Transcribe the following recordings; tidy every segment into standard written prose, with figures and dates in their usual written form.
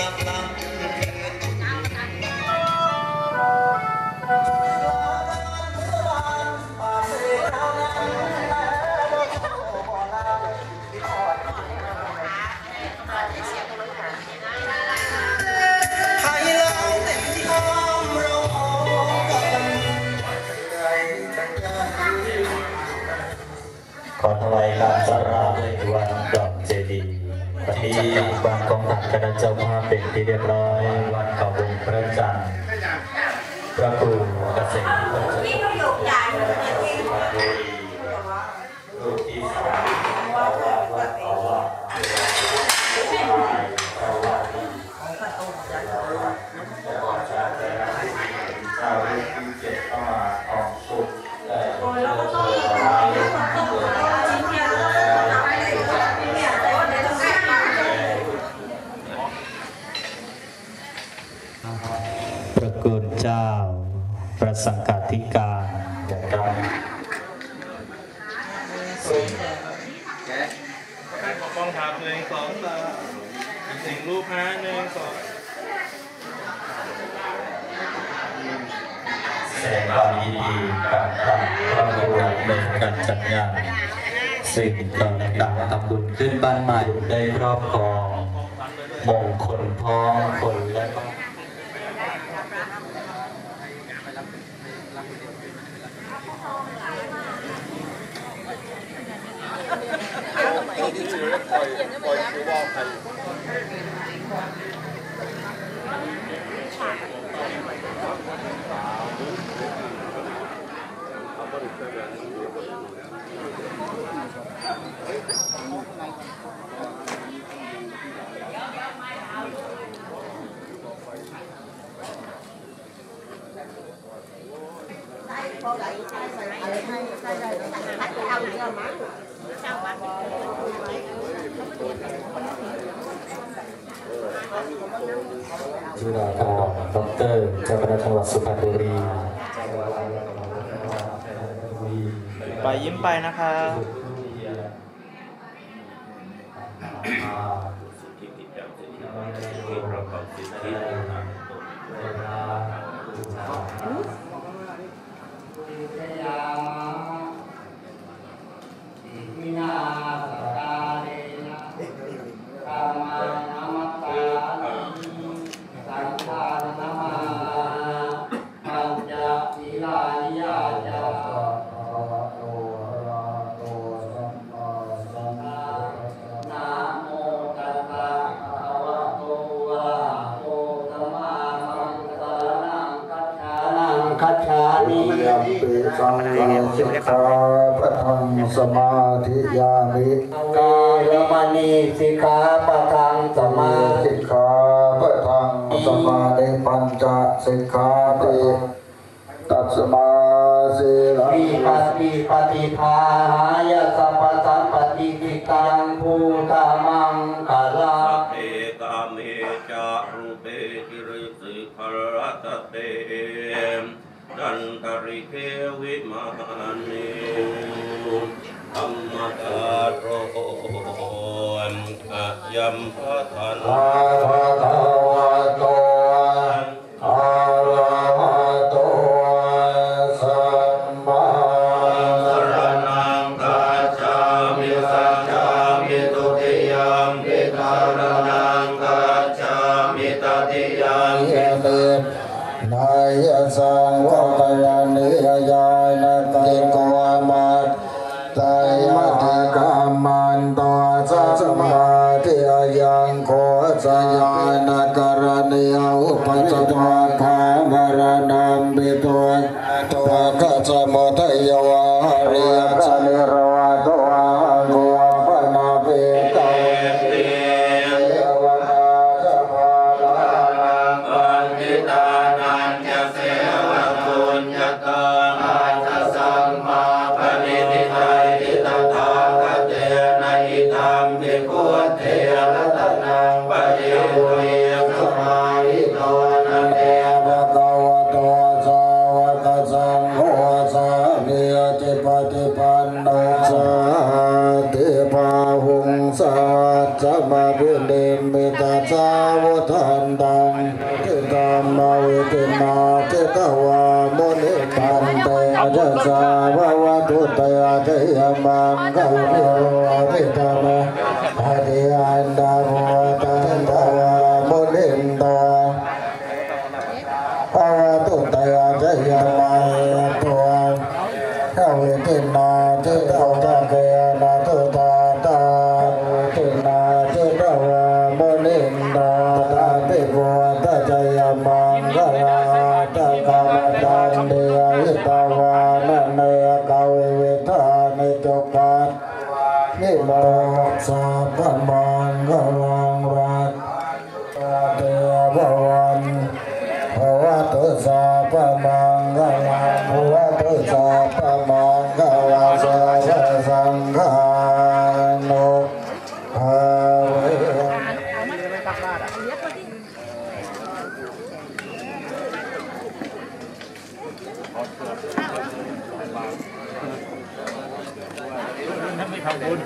ขอถวายการสักการะด้วยวันดอกเจดีย์วันนี้วันของทางคณะเจ้าภาพเป็นที่เรียบร้อยวันเขาวงพระจันทร์พระครูเกษมรูปที่3พระคุณเจ้าพระสังฆาธิการนะครับมองถาม1 2 3 1รูปนะ1 2 แสดงความยินดีกับทางครอบครัวในการจัดงานสิ่งต่างๆทำบุญขึ้นบ้านใหม่ได้ครอบครองมงคลพ้องคนและจุฬาภรณ์ดร.เจ้าคณะจังหวัดสุพรรณบุรีไปยิ้มไปนะคะคัจฉามิยัมปิสังฆังสิกขาปะทังสมาธิยามิกายมณีสิกขาปะทังสมาสิกขาปะทังสมาธิปัญจสิกขาปิตัสมาสีลังปฏิภาหายะสัพพสัมปติติตังภูตามังคาลาเตกาเมจารูเปติริสิขรตเตดันตริเกวิมานิธรรมตาโรอะยัมพะทันอะระหะโตอะระหะโตสัมมาสรณังกัจฉามิสัจจามิตุติยัมปิสรณังกัจฉามิตติยัมปินายสังวรยานิยายนาติโกมาตายมัติกามันตัวสัมมาทิยังโคสยานการณิยอุปสัตวะคาวรณัมปิตัวตัวกัจจโมทยวาริยะนิโรวะตัวโกปนาเปตาสจะสาววะตุตยาเทยมังกัลโยทิตานะหะริยันดาโวตันตาวามุนินโตภาวะตุตยาเทยมังตัวเทวิตินาทิตาวะเกยนาตุตาตาทินาทิตาวะมุนินโตตาติโวตัจยมังกัลตะกามตันเดียหิตาวานะเนยกาวิเวทานิจุปัตนิโมสัพพมังกัลังรัตเตภวันภวตุสัพพมังกัลังภวตุสัพพมังกัลังสัพพสังฆานุภาเวไม่ทำบุญ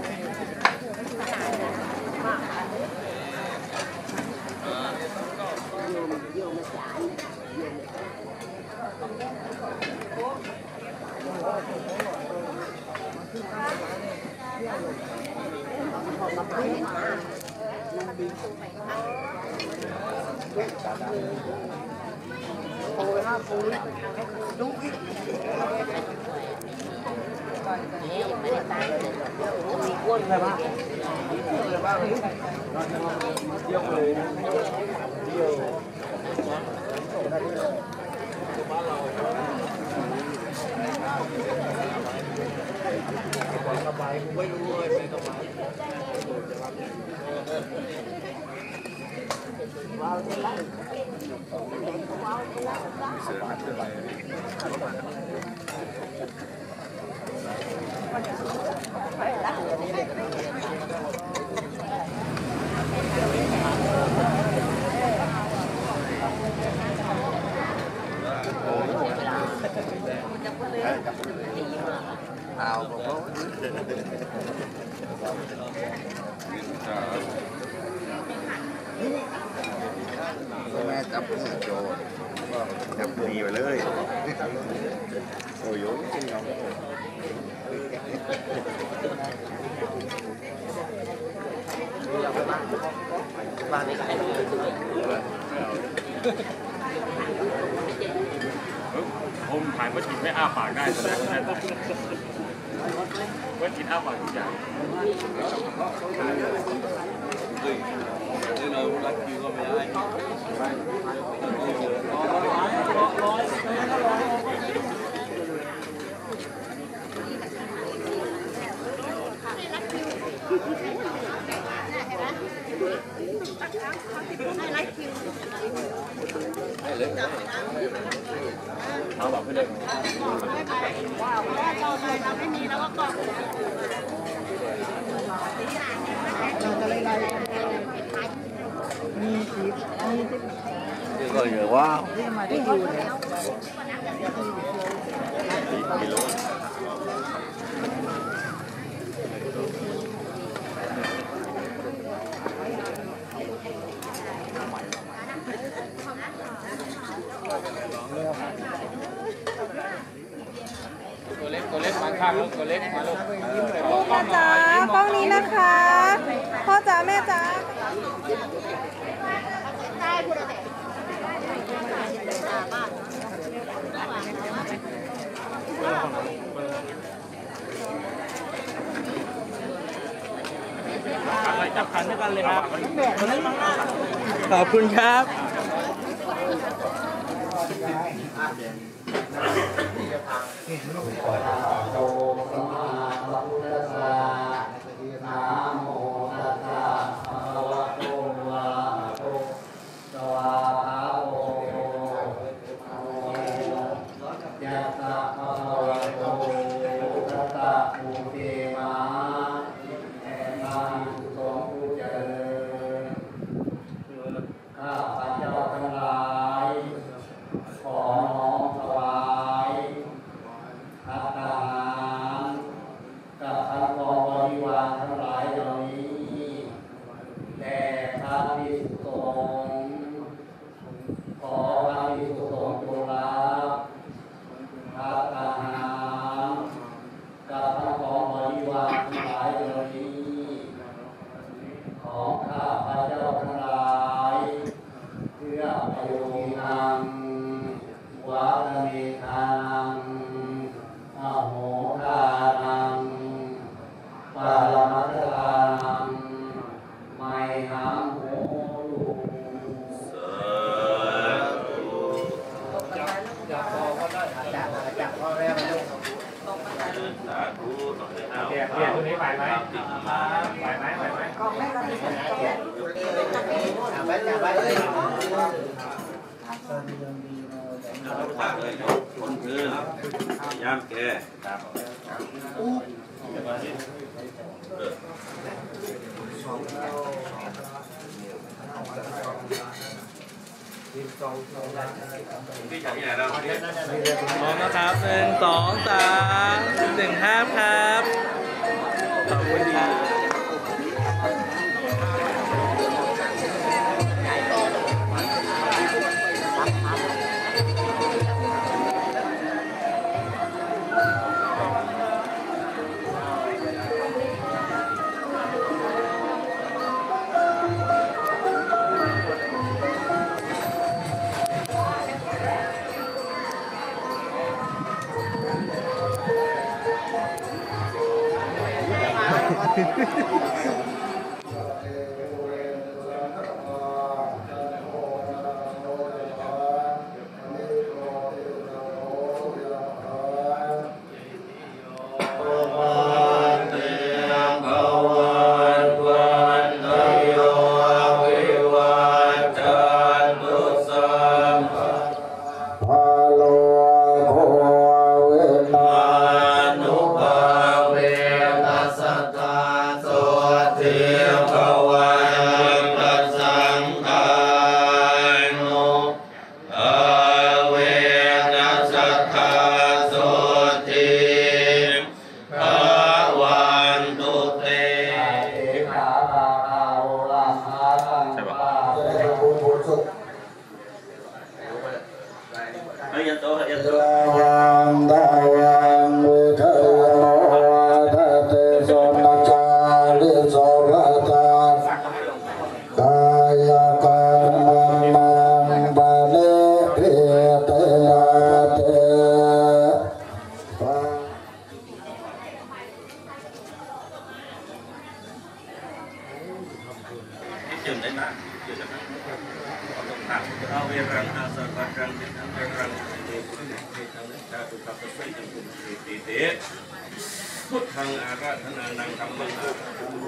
แม่จับมือโจจับดีไปเลยโอ้ยจริงเหรอผมถ่ายเมื่อกี้ไม่อ้าปากได้แสดงว่าเมื่อกี้อ้าปากทุกอย่างเราลักคิวก็ไม่ได้เอาแบบไม่ได้ไม่มีแล้วก็กรอกก็เยอะว่าตัวเล็กมาข้างลูกตัวเล็กมาลูกพ่อจ๋ากล้องนี้นะคะพ่อจ๋าแม่จ๋าจับขันด้วยกันเลยครับขอบคุณครับไหมคนคืนย่ามแกพี่จัดที่ไหนแล้วมองนะครับ1 2 3 1 5ครับขอบคุณดีพุทธังอาราธนานังธรรมังอา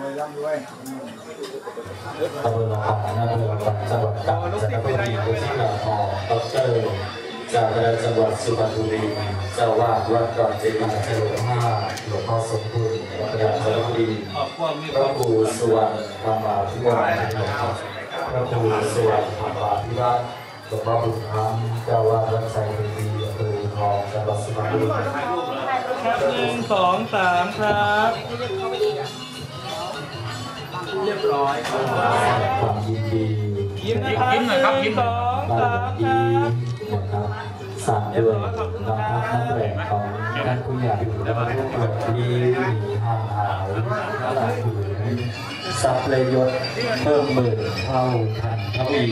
ตำบลหนองหานอำเภอปากจังหวัดกาญจนบุรีผู้ชี้ขาของดร.จากจังหวัดสุพรรณบุรีเจ้าวาดวัดดอนเจดีย์เฉลิม5หลวงพ่อสมบูรณ์วัดกาญจนบุรีพระครูสุวรรณธรรมาภิวาทพระครูสุวรรณธรรมาภิวาทหลวงพ่อบุญธรรมเจ้าวาดวัดไซเดีอำเภอทองจังหวัดสุพรรณบุรีครับ1 2 3ครับเรียบร้อยความยินดียิ้มนะครับยิ้มหน่อยครับยิ้ม2 3 นะครับสามด้วยน้องพักน้องแหวนของท่านผู้ใหญ่และผู้ปกครองที่ห่างหายและหลังถือทรัพย์เลยยศเพิ่มหมื่นเท่าพันทวี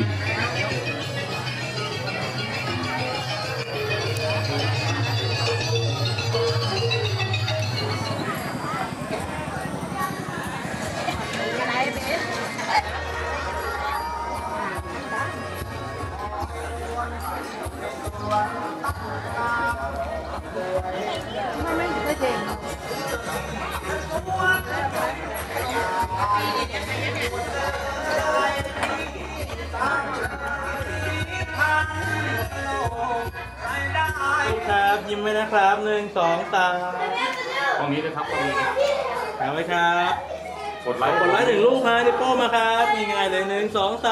ครับยิ้มไว้นะครับ1 2 3 ตรงนี้เลยครับตรงนี้เอาไว้ครับกดไลค์1 ลูกนะดิโป้มาครับง่ายๆเลย1 2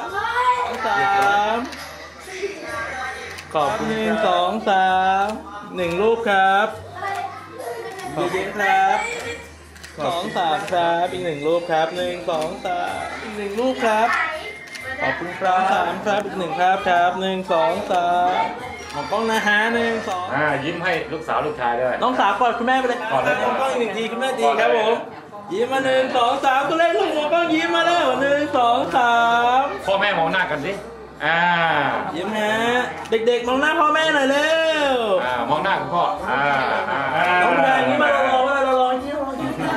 3 ขอบคุณ1 2 3 1 ลูกครับเยอะๆครับ2 3ครับอีก1 ลูกครับ1 2 3อีก1 ลูกครับขอบคุณครับ3ครับอีก1ครับ1 2 3มองกล้องนะฮะ1 2 ยิ้มให้ลูกสาวลูกชายด้วยน้องสาวกอดคุณแม่ไปเลยมองกล้องอีก1 ทีคุณแม่ดีครับผมยิ้มมา1 2 3ตัวเล็กลูกมองกล้องยิ้มมาแล้ว1 2 3 พ่อแม่มองหน้ากันสิยิ้มฮะเด็กๆมองหน้าพ่อแม่หน่อยเร็วมองหน้าคุณพ่อน้องแดงยิ้มมารอยิ้ม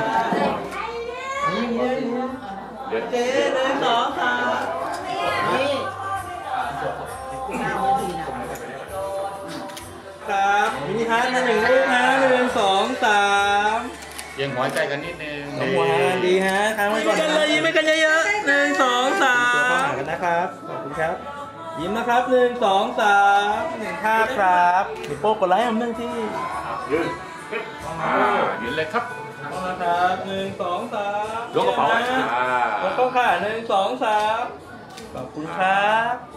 เจ๊1 2 3นี่ครับมินิฮาร์ท1 ลูกนะ1 2 3 ยังหัวใจกันนิดนึงหัวหากันดีฮะทางไว้ก่อนกันเลยยิ้มให้กันเยอะๆ1 2 3ตัวเข้าหากันนะครับขอบคุณครับยิ้มนะครับ1 2 3 1ท่าครับพี่โป้กดไลค์ผม1ที่ยืนเลยครับต้องนะครับ1 2 3 ยกกระเป๋ากดต้องค่ะ1 2 3ขอบคุณครับ